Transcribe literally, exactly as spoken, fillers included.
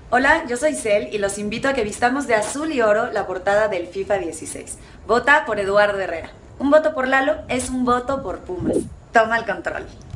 Hola, yo soy Cel y los invito a que vistamos de azul y oro la portada del FIFA dieciséis. Vota por Eduardo Herrera. Un voto por Lalo es un voto por Pumas. Toma el control.